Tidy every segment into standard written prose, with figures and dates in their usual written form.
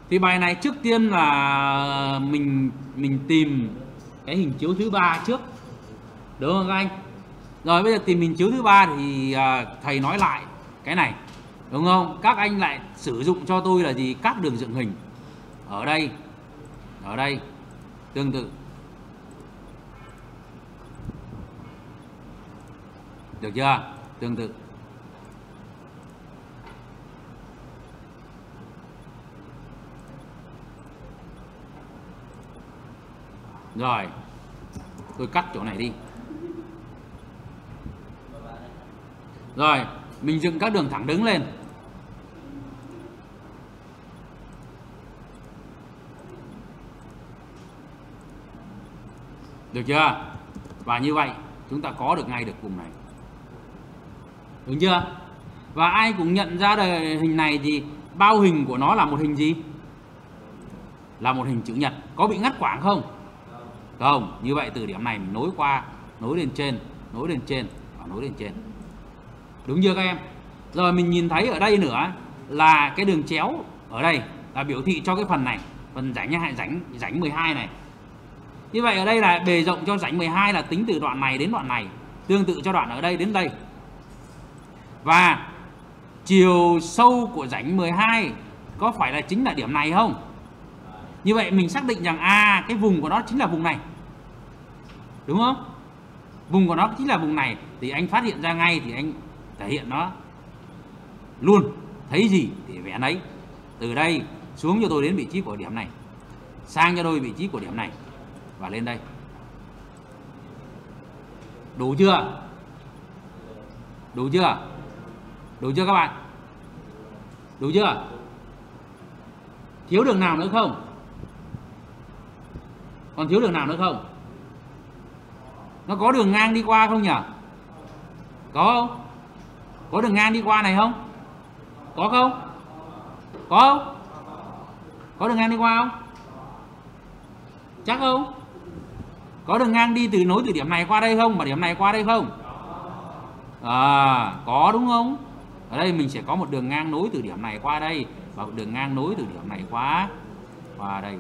Thì bài này trước tiên là mình tìm cái hình chiếu thứ ba trước, đúng không các anh? Rồi bây giờ tìm hình chiếu thứ ba thì thầy nói lại cái này, đúng không? Các anh lại sử dụng cho tôi là gì? Các đường dựng hình ở đây tương tự, được chưa? Tương tự. Rồi tôi cắt chỗ này đi. Rồi mình dựng các đường thẳng đứng lên. Được chưa? Và như vậy chúng ta có được ngay được vùng này, đúng chưa? Và ai cũng nhận ra được hình này thì bao hình của nó là một hình gì? Là một hình chữ nhật. Có bị ngắt quãng không? Không. Như vậy từ điểm này mình nối qua, nối lên trên, nối lên trên và nối lên trên, đúng chưa các em? Rồi mình nhìn thấy ở đây nữa là cái đường chéo ở đây là biểu thị cho cái phần này, phần rãnh 12 này. Như vậy ở đây là bề rộng cho rãnh 12 là tính từ đoạn này đến đoạn này, tương tự cho đoạn ở đây đến đây. Và chiều sâu của rãnh 12 có phải là chính là điểm này không? Như vậy mình xác định rằng cái vùng của nó chính là vùng này, đúng không? Vùng của nó chính là vùng này thì anh phát hiện ra ngay thì anh thể hiện nó luôn. Thấy gì thì vẽ đấy. Từ đây xuống cho tôi đến vị trí của điểm này, sang cho tôi vị trí của điểm này và lên đây. Đủ chưa? Đủ chưa? Đủ chưa các bạn? Đủ chưa? Thiếu đường nào nữa không? Còn thiếu đường nào nữa không? Nó có đường ngang đi qua không nhỉ? Có không? Có đường ngang đi qua này không? Có không? Có không? Có đường ngang đi qua không? Chắc không? Có đường ngang đi nối từ điểm này qua đây không? Và điểm này qua đây không? Có đúng không? Ở đây mình sẽ có một đường ngang nối từ điểm này qua đây và một đường ngang nối từ điểm này qua đây.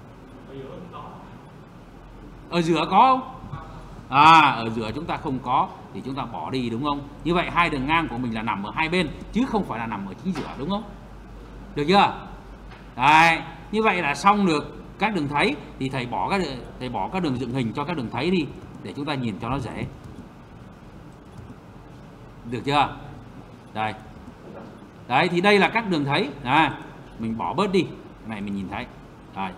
Ở giữa có không? Ở giữa chúng ta không có thì chúng ta bỏ đi, đúng không? Như vậy hai đường ngang của mình là nằm ở hai bên chứ không phải là nằm ở chính giữa, đúng không? Được chưa? Đấy, như vậy là xong được các đường thấy. Thì thầy bỏ các đường dựng hình cho các đường thấy đi để chúng ta nhìn cho nó dễ. Được chưa? Đây. Đấy thì đây là các đường thấy. Mình bỏ bớt đi. Cái này mình nhìn thấy. Rồi.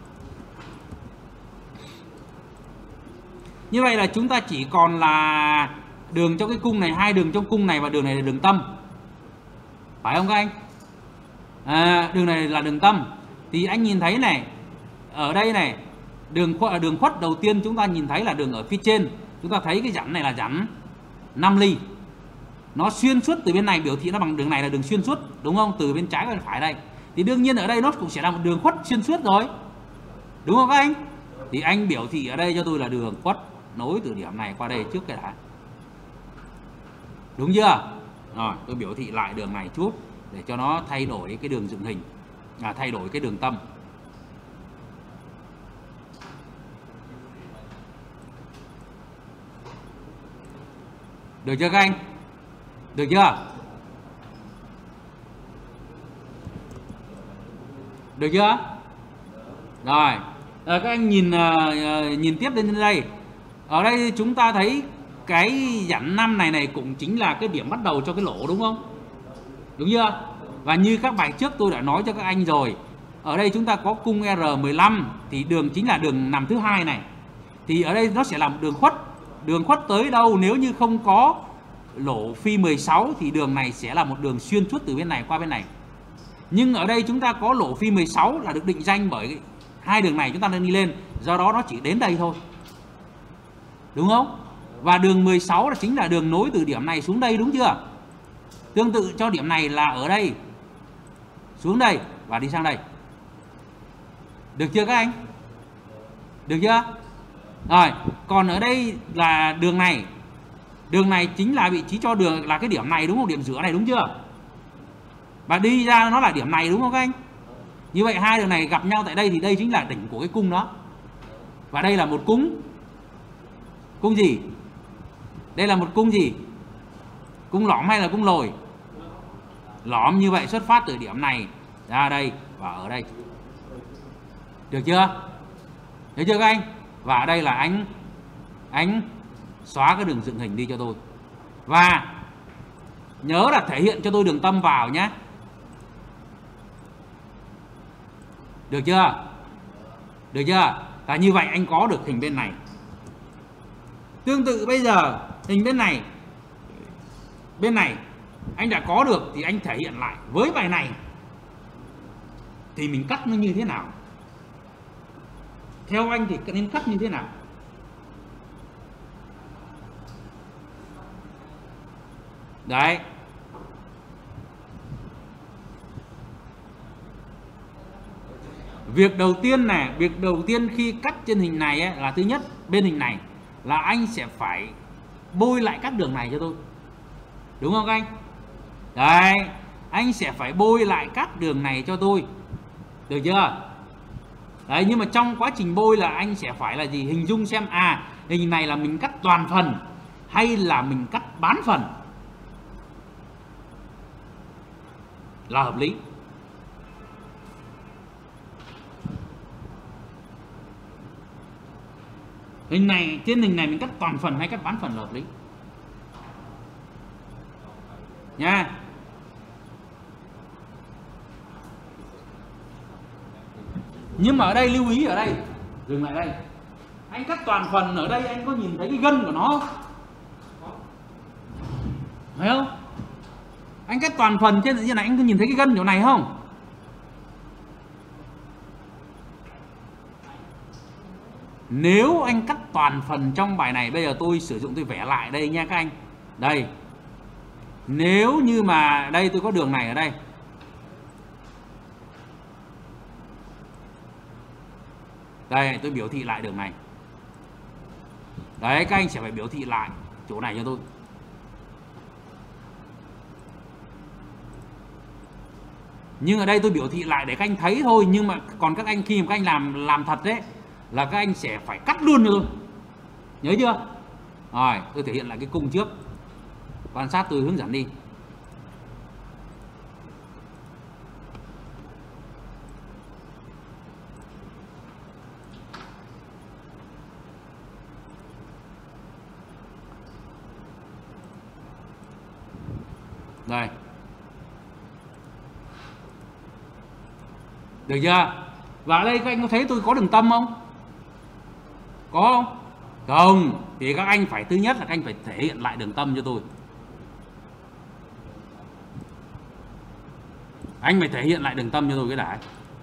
Như vậy là chúng ta chỉ còn là đường trong cái cung này, hai đường trong cung này và đường này là đường tâm. Phải không các anh? Đường này là đường tâm. Thì anh nhìn thấy này, ở đây này, đường khuất đầu tiên chúng ta nhìn thấy là đường ở phía trên. Chúng ta thấy cái rãnh này là rãnh 5 ly. Nó xuyên suốt từ bên này, biểu thị nó bằng đường này là đường xuyên suốt, đúng không? Từ bên trái bên phải đây. Thì đương nhiên ở đây nó cũng sẽ là một đường khuất xuyên suốt rồi, đúng không các anh? Thì anh biểu thị ở đây cho tôi là đường khuất nối từ điểm này qua đây trước cái đã. Đúng chưa? Rồi tôi biểu thị lại đường này chút để cho nó thay đổi cái đường dựng hình, thay đổi cái đường tâm. Được chưa các anh? Được chưa? Được chưa? Rồi, các anh nhìn tiếp lên đây. Ở đây chúng ta thấy cái rãnh 5 này cũng chính là cái điểm bắt đầu cho cái lỗ, đúng không? Đúng chưa? Và như các bài trước tôi đã nói cho các anh rồi, ở đây chúng ta có cung R15 thì đường chính là đường nằm thứ hai này. Thì ở đây nó sẽ là một đường khuất. Đường khuất tới đâu nếu như không có lỗ phi 16 thì đường này sẽ là một đường xuyên suốt từ bên này qua bên này. Nhưng ở đây chúng ta có lỗ phi 16 là được định danh bởi hai đường này chúng ta nên đi lên, do đó nó chỉ đến đây thôi, đúng không? Và đường 16 là chính là đường nối từ điểm này xuống đây, đúng chưa? Tương tự cho điểm này là ở đây xuống đây và đi sang đây. Được chưa các anh? Được chưa? Rồi, còn ở đây là đường này. Đường này chính là vị trí cho đường là cái điểm này, đúng không? Điểm giữa này, đúng chưa? Và đi ra nó là điểm này, đúng không các anh? Như vậy hai đường này gặp nhau tại đây thì đây chính là đỉnh của cái cung đó. Và đây là một cung gì? Đây là một cung gì? Cung lõm hay là cung lồi? Lõm. Như vậy xuất phát từ điểm này ra đây và ở đây. Được chưa? Được chưa các anh? Và ở đây là anh xóa cái đường dựng hình đi cho tôi. Và nhớ là thể hiện cho tôi đường tâm vào nhé. Được chưa? Được chưa? Và như vậy anh có được hình bên này. Tương tự bây giờ hình bên này anh đã có được thì anh thể hiện lại với bài này thì mình cắt nó như thế nào? Theo anh thì nên cắt như thế nào? Đấy. Việc đầu tiên khi cắt trên hình này ấy, là thứ nhất, bên hình này là anh sẽ phải bôi lại các đường này cho tôi. Đúng không các anh? Đấy, anh sẽ phải bôi lại các đường này cho tôi. Được chưa? Đấy, nhưng mà trong quá trình bôi là anh sẽ phải là gì? Hình dung xem hình này là mình cắt toàn phần hay là mình cắt bán phần là hợp lý. Trên hình này mình cắt toàn phần hay cắt bán phần là hợp lý nha. Nhưng mà ở đây lưu ý, ở đây dừng lại đây, anh cắt toàn phần ở đây anh có nhìn thấy cái gân của nó không? Thấy không? Anh cắt toàn phần trên như này anh có nhìn thấy cái gân chỗ này không? Nếu anh cắt toàn phần trong bài này, bây giờ tôi sử dụng tôi vẽ lại đây nha các anh. Đây. Nếu như mà đây tôi có đường này ở đây. Đây tôi biểu thị lại đường này. Đấy, các anh sẽ phải biểu thị lại chỗ này cho tôi. Nhưng ở đây tôi biểu thị lại để các anh thấy thôi. Nhưng mà còn các anh khi mà các anh làm thật đấy là các anh sẽ phải cắt luôn cho tôi. Nhớ chưa? Rồi, tôi thể hiện lại cái cung trước. Quan sát tôi hướng dẫn đi. Đây. Được chưa? Và ở đây các anh có thấy tôi có đường tâm không? Có không? Không. Thì các anh phải, thứ nhất là các anh phải thể hiện lại đường tâm cho tôi. Anh phải thể hiện lại đường tâm cho tôi cái đã.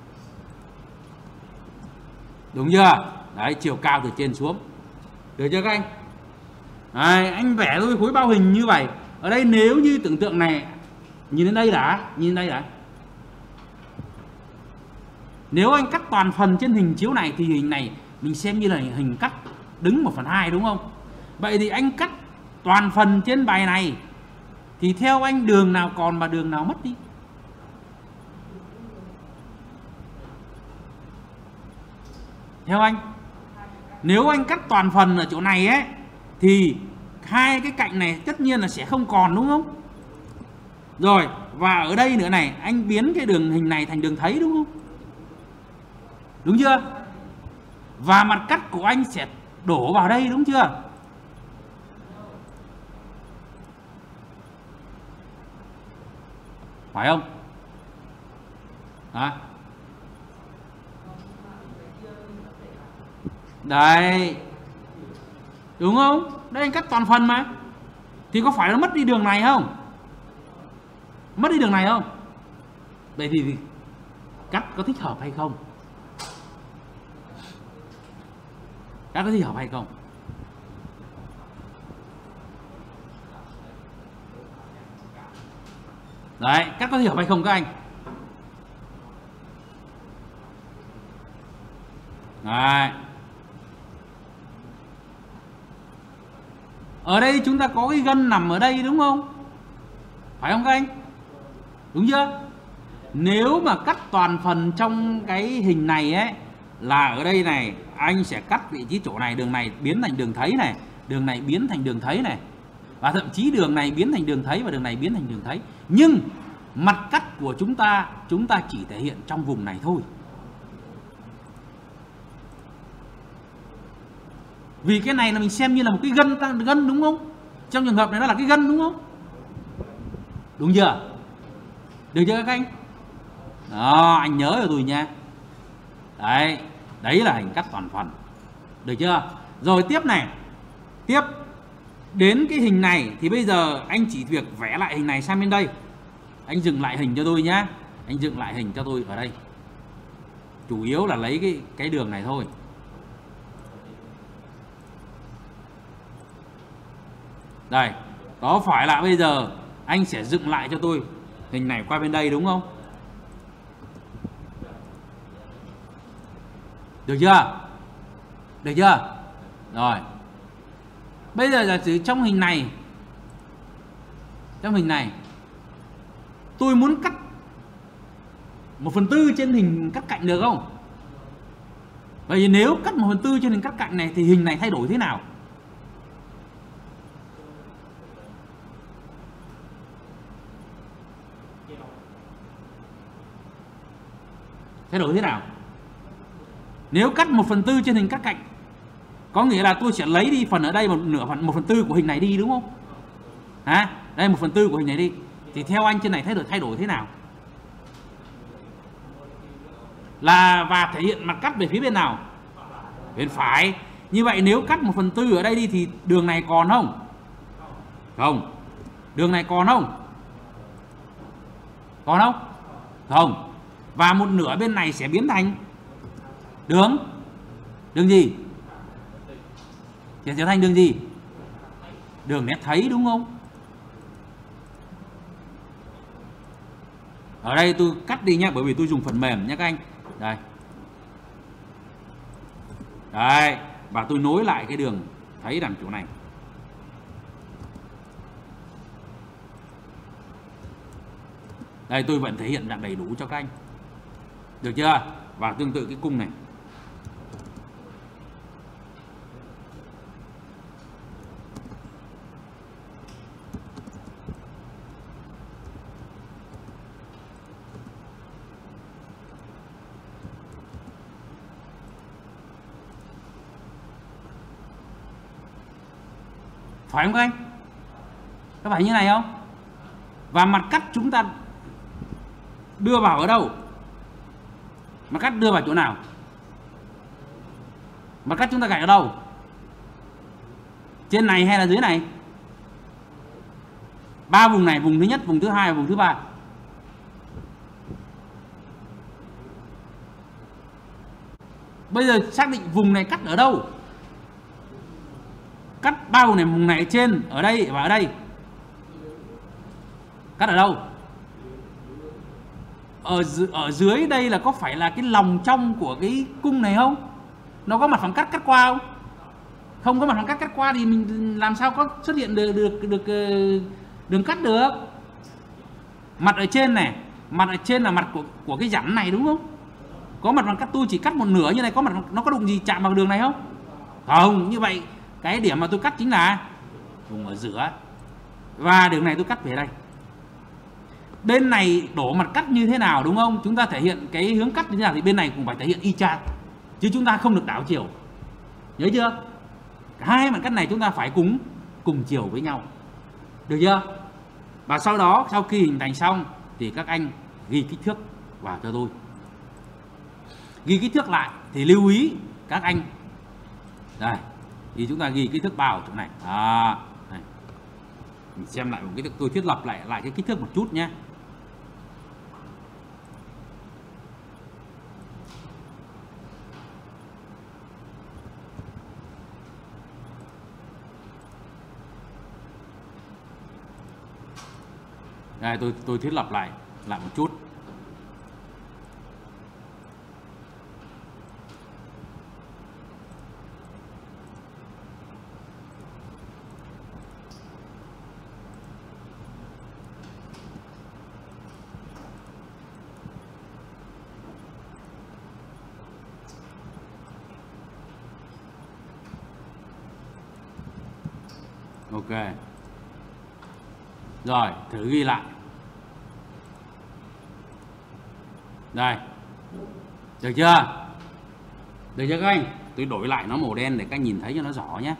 Đúng chưa? Đấy, chiều cao từ trên xuống. Được chưa các anh? Đấy, anh vẽ tôi khối bao hình như vậy. Ở đây nếu như tưởng tượng này, nhìn đến đây đã, nhìn đây đã. Nếu anh cắt toàn phần trên hình chiếu này thì hình này mình xem như là hình cắt đứng 1/2 đúng không? Vậy thì anh cắt toàn phần trên bài này thì theo anh đường nào còn mà đường nào mất đi? Theo anh, nếu anh cắt toàn phần ở chỗ này ấy thì hai cái cạnh này tất nhiên là sẽ không còn đúng không? Rồi, và ở đây nữa này, anh biến cái đường hình này thành đường thấy đúng không? Đúng chưa? Và mặt cắt của anh sẽ đổ vào đây đúng chưa? Phải không? Đó. Đây. Đúng không? Đây anh cắt toàn phần mà. Thì có phải nó mất đi đường này không? Mất đi đường này không? Vậy thì cắt có thích hợp hay không? Cắt có thích hợp hay không? Đấy, cắt có thích hợp hay không các anh? Đấy. Ở đây chúng ta có cái gân nằm ở đây đúng không? Phải không các anh? Đúng chưa? Nếu mà cắt toàn phần trong cái hình này ấy, là ở đây này anh sẽ cắt vị trí chỗ này, đường này biến thành đường thấy này, đường này biến thành đường thấy này, và thậm chí đường này biến thành đường thấy và đường này biến thành đường thấy. Nhưng mặt cắt của chúng ta chỉ thể hiện trong vùng này thôi. Vì cái này là mình xem như là một cái gân đúng không? Trong trường hợp này nó là cái gân đúng không? Đúng chưa? Được chưa các anh? Đó, anh nhớ cho tôi nha. Đấy, đấy là hình cắt toàn phần. Được chưa? Rồi tiếp này. Tiếp đến cái hình này thì bây giờ anh chỉ việc vẽ lại hình này sang bên đây. Anh dừng lại hình cho tôi nhá. Anh dựng lại hình cho tôi ở đây. Chủ yếu là lấy cái đường này thôi. Đây, có phải là bây giờ anh sẽ dựng lại cho tôi hình này qua bên đây đúng không? Được chưa? Được chưa? Rồi. Bây giờ giả sử trong hình này, tôi muốn cắt 1/4 trên hình cắt cạnh được không? Vậy thì nếu cắt 1/4 trên hình cắt cạnh này thì hình này thay đổi thế nào? Thay đổi thế nào? Nếu cắt 1/4 trên hình cắt cạnh, có nghĩa là tôi sẽ lấy đi phần ở đây, một nửa phần 1/4 của hình này đi đúng không? Hả? Đây 1/4 của hình này đi. Thì theo anh trên này thay đổi thế nào? Là và thể hiện mặt cắt về phía bên nào? Bên phải. Như vậy nếu cắt 1/4 ở đây đi thì đường này còn không? Không. Đường này còn không? Còn không? Không. Và một nửa bên này sẽ biến thành đường gì? Sẽ trở thành đường gì? Đường nét thấy đúng không? Ở đây tôi cắt đi nhé, bởi vì tôi dùng phần mềm nhé các anh. Đây. Đây, và tôi nối lại cái đường thấy đằng chỗ này. Đây tôi vẫn thể hiện dạng đầy đủ cho các anh. Được chưa? Và tương tự cái cung này. Phải không các anh? Có phải như này không? Và mặt cắt chúng ta đưa vào ở đâu? Mặt cắt đưa vào chỗ nào? Mặt cắt chúng ta gạch ở đâu? Trên này hay là dưới này? Ba vùng này, vùng thứ nhất, vùng thứ hai và vùng thứ ba. Bây giờ xác định vùng này cắt ở đâu? Cắt ba vùng này trên, ở đây và ở đây. Cắt ở đâu? Ở dưới đây là có phải là cái lòng trong của cái cung này không? Nó có mặt phẳng cắt qua không? Không có mặt phẳng cắt qua thì mình làm sao có xuất hiện được đường cắt được? Mặt ở trên này, mặt ở trên là mặt của cái rãnh này đúng không? Có mặt phẳng cắt, tôi chỉ cắt một nửa như này, có mặt nó có đụng gì chạm vào đường này không? Không, như vậy cái điểm mà tôi cắt chính là vùng ở giữa. Và đường này tôi cắt về đây. Bên này đổ mặt cắt như thế nào đúng không? Chúng ta thể hiện cái hướng cắt như thế nào thì bên này cũng phải thể hiện y chang. Chứ chúng ta không được đảo chiều. Nhớ chưa? Hai mặt cắt này chúng ta phải cùng chiều với nhau. Được chưa? Và sau đó, sau khi hình thành xong thì các anh ghi kích thước vào cho tôi. Ghi kích thước lại thì lưu ý các anh. Đây, thì chúng ta ghi kích thước vào chỗ này. Đây. Mình xem lại một cái tôi thiết lập lại cái kích thước một chút nhé. Đây tôi thiết lập lại một chút. Ok. Rồi, thử ghi lại. Đây. Được chưa? Được chưa các anh? Tôi đổi lại nó màu đen để các anh nhìn thấy cho nó rõ nhé.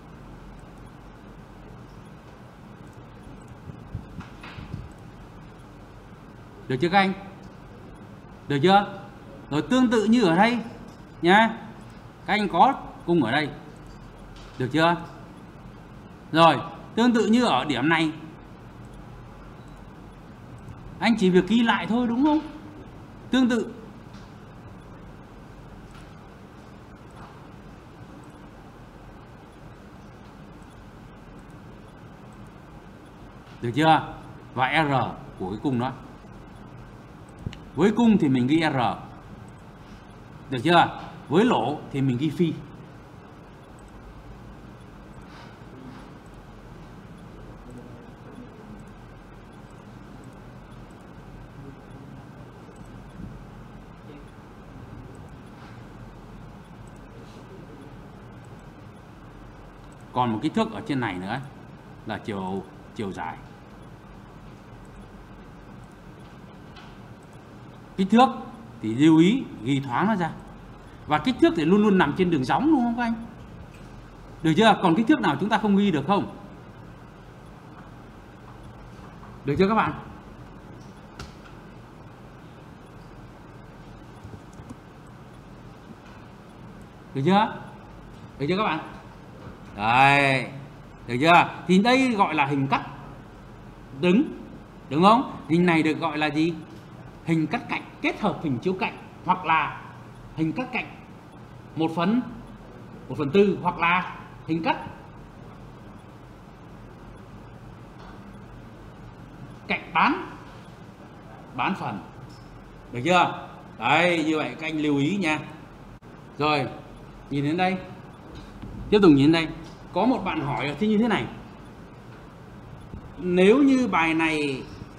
Được chưa các anh? Được chưa? Rồi tương tự như ở đây nhá. Các anh có cùng ở đây. Được chưa? Rồi, tương tự như ở điểm này. Anh chỉ việc ghi lại thôi đúng không? Tương tự. Được chưa? Và R của cái cung đó. Với cung thì mình ghi R. Được chưa? Với lỗ thì mình ghi phi. Còn một kích thước ở trên này nữa là chiều dài. Kích thước thì lưu ý ghi thoáng nó ra. Và kích thước thì luôn luôn nằm trên đường gióng đúng không các anh? Được chưa? Còn kích thước nào chúng ta không ghi được không? Được chưa các bạn? Được chưa? Được chưa các bạn? Đấy. Được chưa? Thì đây gọi là hình cắt đứng. Đúng không? Hình này được gọi là gì? Hình cắt cạnh kết hợp hình chiếu cạnh, hoặc là hình cắt cạnh 1/4, hoặc là hình cắt cạnh bán phần. Được chưa? Đấy, như vậy các anh lưu ý nha. Rồi, nhìn đến đây. Tiếp tục nhìn đây. Có một bạn hỏi là như thế này. Nếu như bài này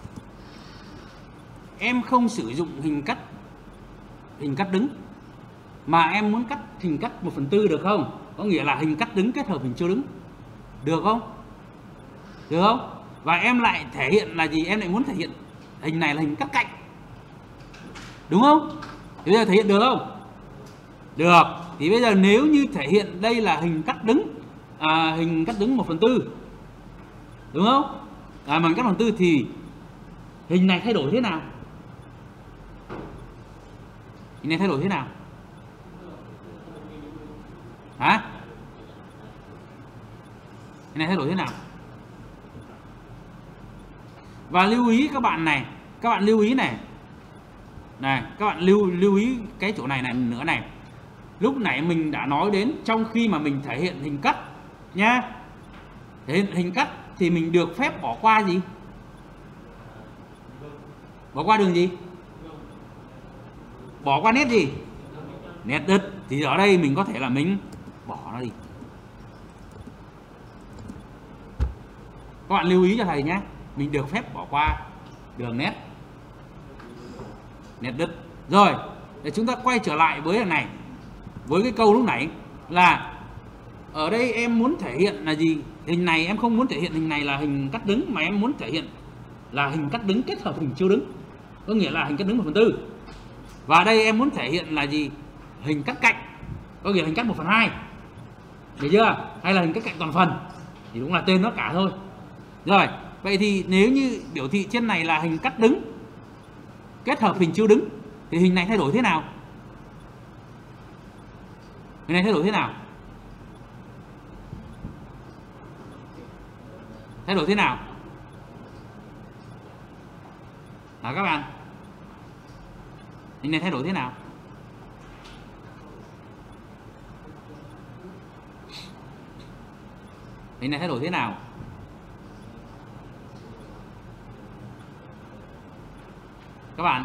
em không sử dụng hình cắt đứng mà em muốn cắt hình cắt 1/4 được không? Có nghĩa là hình cắt đứng kết hợp hình chiếu đứng. Được không? Được không? Và em lại thể hiện là gì? Em lại muốn thể hiện hình này là hình cắt cạnh. Đúng không? Thì bây giờ thể hiện được không? Được. Thì bây giờ nếu như thể hiện đây là hình cắt đứng, hình cắt đứng 1/4, đúng không? Mà cắt 1/4 thì hình này thay đổi thế nào? Hình này thay đổi thế nào? Hả? Hình này thay đổi thế nào? Và lưu ý các bạn này, các bạn lưu ý này. Này, các bạn lưu ý cái chỗ này nữa này. Lúc nãy mình đã nói đến trong khi mà mình thể hiện hình cắt nha. Thể hiện hình cắt thì mình được phép bỏ qua gì? Bỏ qua đường gì? Bỏ qua nét gì? Nét đứt. Thì ở đây mình có thể là mình bỏ nó đi. Các bạn lưu ý cho thầy nhé. Mình được phép bỏ qua đường nét đứt. Rồi, để chúng ta quay trở lại với lần này. Với cái câu lúc nãy là ở đây em muốn thể hiện là gì? Hình này em không muốn thể hiện hình này là hình cắt đứng, mà em muốn thể hiện là hình cắt đứng kết hợp hình chiếu đứng. Có nghĩa là hình cắt đứng 1/4. Và đây em muốn thể hiện là gì? Hình cắt cạnh. Có nghĩa là hình cắt 1/2. Được chưa? Hay là hình cắt cạnh toàn phần. Thì cũng là tên nó cả thôi. Rồi, vậy thì nếu như biểu thị trên này là hình cắt đứng kết hợp hình chiếu đứng thì hình này thay đổi thế nào? Hình này thay đổi thế nào? Thay đổi thế nào? Các bạn, hình này thay đổi thế nào? Hình này thay đổi thế nào? Các bạn,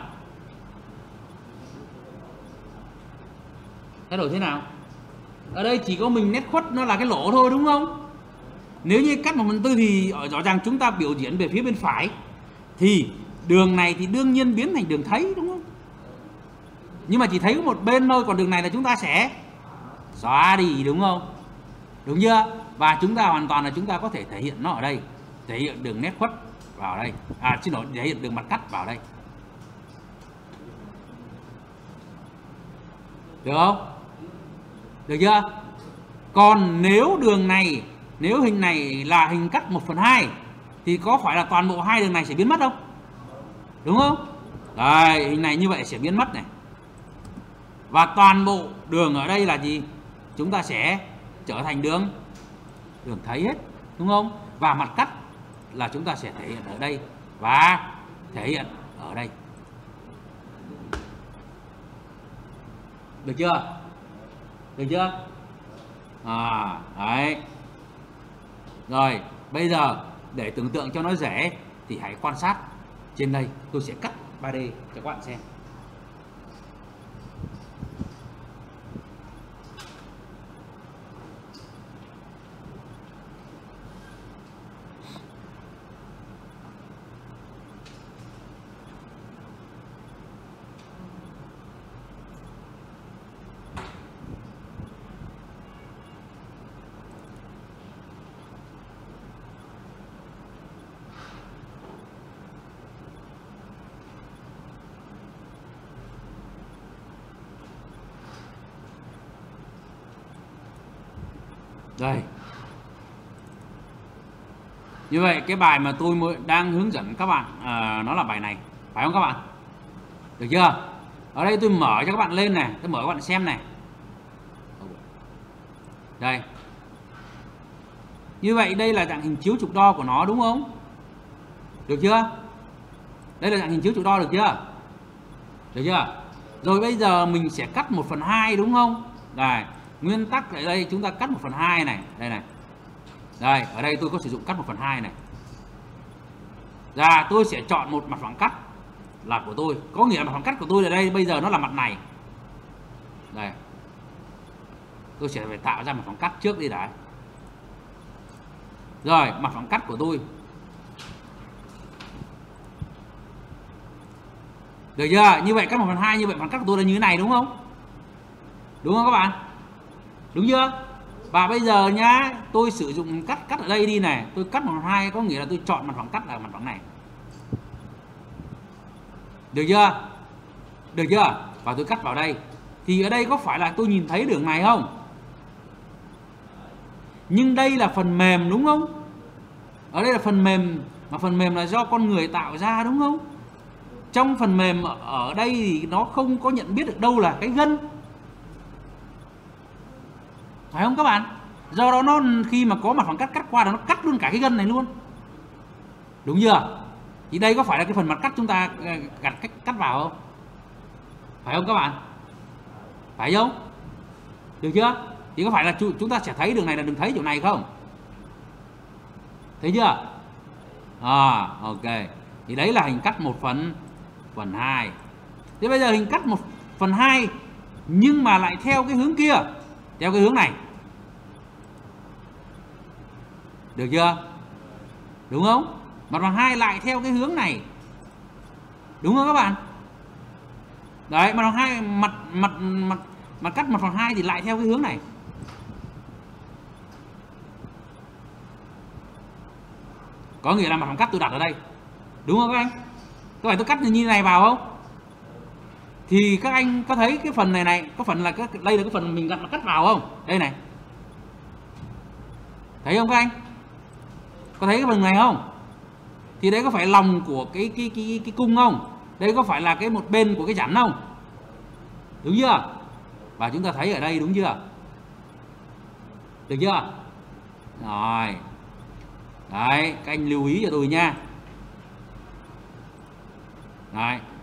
thay đổi thế nào? Ở đây chỉ có mình nét khuất nó là cái lỗ thôi đúng không? Nếu như cắt 1/4 thì rõ ràng chúng ta biểu diễn về phía bên phải, thì đường này thì đương nhiên biến thành đường thấy đúng không? Nhưng mà chỉ thấy có một bên thôi, còn đường này là chúng ta sẽ xóa đi đúng không? đúng chưa? Và chúng ta hoàn toàn là chúng ta có thể thể hiện nó ở đây, thể hiện đường nét khuất vào đây, xin lỗi, thể hiện đường mặt cắt vào đây, được không? Được chưa? Còn nếu đường này, nếu hình này là hình cắt 1/2 thì có phải là toàn bộ hai đường này sẽ biến mất không? Đúng không? Đây, hình này như vậy sẽ biến mất này. Và toàn bộ đường ở đây là gì? Chúng ta sẽ trở thành đường thấy hết, đúng không? Và mặt cắt là chúng ta sẽ thể hiện ở đây và thể hiện ở đây. Được chưa? Được chưa? Đấy. Rồi, bây giờ để tưởng tượng cho nó dễ thì hãy quan sát trên đây, tôi sẽ cắt 3D cho các bạn xem. Đây. Như vậy cái bài mà tôi đang hướng dẫn các bạn nó là bài này, phải không các bạn? Được chưa? Ở đây tôi mở cho các bạn lên này, tôi mở các bạn xem này. Đây. Như vậy đây là dạng hình chiếu trục đo của nó, đúng không? Được chưa? Đây là dạng hình chiếu trục đo, được chưa? Được chưa? Rồi bây giờ mình sẽ cắt 1/2, đúng không? Đây, nguyên tắc ở đây chúng ta cắt 1/2 này, đây này. Đây, ở đây tôi có sử dụng cắt 1/2 này. Và tôi sẽ chọn một mặt phẳng cắt là của tôi, có nghĩa là mặt phẳng cắt của tôi ở đây bây giờ nó là mặt này. Đây. Tôi sẽ phải tạo ra mặt phẳng cắt trước đi đã. Rồi, mặt phẳng cắt của tôi. Được chưa? Như vậy cắt 1/2, như vậy phẳng cắt của tôi là như thế này, đúng không? Đúng không các bạn? Đúng chưa? Và bây giờ nhá, tôi sử dụng cắt ở đây đi này, tôi cắt 1/2 có nghĩa là tôi chọn mặt phẳng cắt là mặt phẳng này. Được chưa? Được chưa? Và tôi cắt vào đây. Thì ở đây có phải là tôi nhìn thấy đường này không? Nhưng đây là phần mềm, đúng không? Ở đây là phần mềm, mà phần mềm là do con người tạo ra, đúng không? Trong phần mềm ở đây thì nó không có nhận biết được đâu là cái gân, phải không các bạn? Do đó nó khi mà có mặt phẳng cắt qua đó nó cắt luôn cả cái gân này luôn, đúng chưa? Thì đây có phải là cái phần mặt cắt chúng ta gặt cách cắt vào không? Phải không các bạn? Phải không? Được chưa? Thì có phải là chúng ta sẽ thấy đường này là đường thấy chỗ này không? Thấy chưa? Ok. Thì đấy là hình cắt 1/2. Thế bây giờ hình cắt 1/2 nhưng mà lại theo cái hướng kia, theo cái hướng này. Được chưa? Đúng không? Mặt bằng 2 lại theo cái hướng này. Đúng không các bạn? Đấy, mặt bằng 2 mặt cắt 1/2 thì lại theo cái hướng này. Có nghĩa là mặt phẳng cắt tôi đặt ở đây. Đúng không các anh? Có phải tôi cắt như này vào không? Thì các anh có thấy cái phần này có phần là đây là cái phần mình gặt mặt cắt vào không? Đây này. Thấy không các anh? Có thấy cái phần này không? Thì đấy có phải lòng của cái cung không? Đây có phải là cái một bên của cái chắn không? Đúng chưa? Và chúng ta thấy ở đây, đúng chưa? Được chưa? Rồi. Đấy, các anh lưu ý cho tôi nha. Đấy,